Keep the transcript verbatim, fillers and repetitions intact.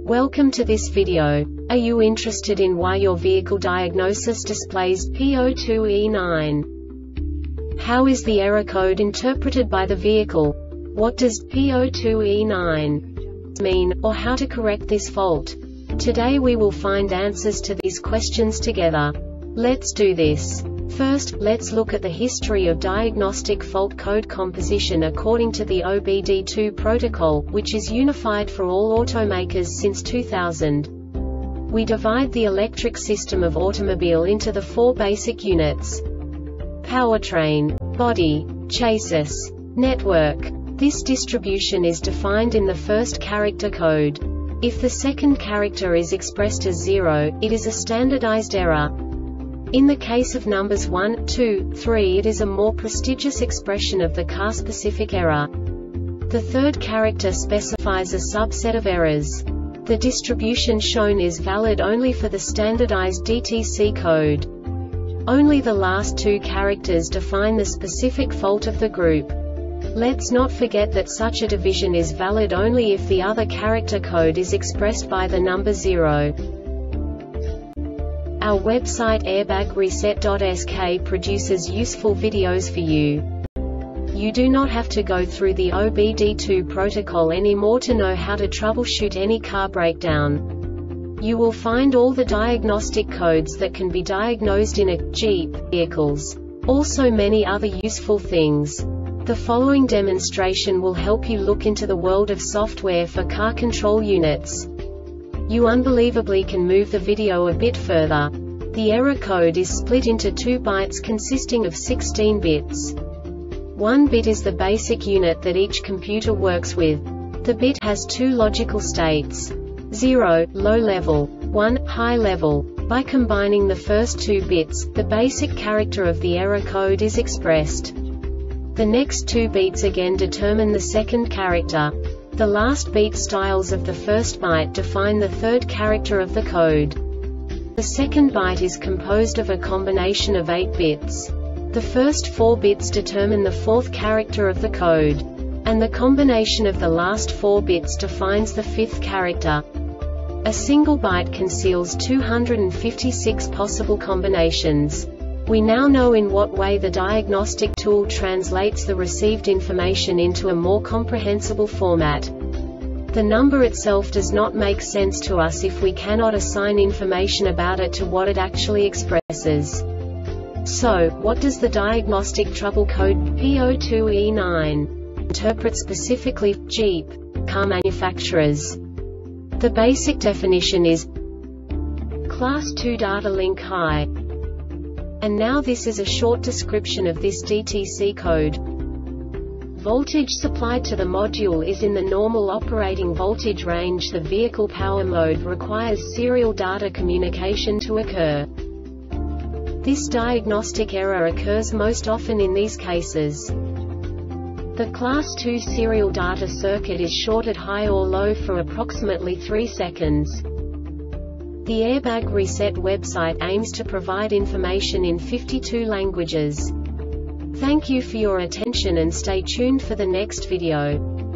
Welcome to this video. Are you interested in why your vehicle diagnosis displays P zero two E nine? How is the error code interpreted by the vehicle? What does P zero two E nine mean, or how to correct this fault? Today we will find answers to these questions together. Let's do this. First, let's look at the history of diagnostic fault code composition according to the O B D two protocol, which is unified for all automakers since two thousand. We divide the electric system of automobile into the four basic units: powertrain, body, chassis, network. This distribution is defined in the first character code. If the second character is expressed as zero, it is a standardized error. In the case of numbers one, two, three, it is a more prestigious expression of the car-specific error. The third character specifies a subset of errors. The distribution shown is valid only for the standardized D T C code. Only the last two characters define the specific fault of the group. Let's not forget that such a division is valid only if the other character code is expressed by the number zero. Our website airbag reset dot S K produces useful videos for you. You do not have to go through the O B D two protocol anymore to know how to troubleshoot any car breakdown. You will find all the diagnostic codes that can be diagnosed in a Jeep vehicles. Also many other useful things. The following demonstration will help you look into the world of software for car control units. You unbelievably can move the video a bit further. The error code is split into two bytes consisting of sixteen bits. One bit is the basic unit that each computer works with. The bit has two logical states: zero, low level, one, high level. By combining the first two bits, the basic character of the error code is expressed. The next two beats again determine the second character. The last beat styles of the first byte define the third character of the code. The second byte is composed of a combination of eight bits. The first four bits determine the fourth character of the code. And the combination of the last four bits defines the fifth character. A single byte conceals two hundred fifty-six possible combinations. We now know in what way the diagnostic tool translates the received information into a more comprehensible format. The number itself does not make sense to us if we cannot assign information about it to what it actually expresses. So, what does the diagnostic trouble code P zero two E nine interpret specifically for Jeep car manufacturers? The basic definition is Class two data link high. And now this is a short description of this D T C code. Voltage supplied to the module is in the normal operating voltage range. The vehicle power mode requires serial data communication to occur. This diagnostic error occurs most often in these cases. The class two serial data circuit is short at high or low for approximately three seconds. The Airbag Reset website aims to provide information in fifty-two languages. Thank you for your attention and stay tuned for the next video.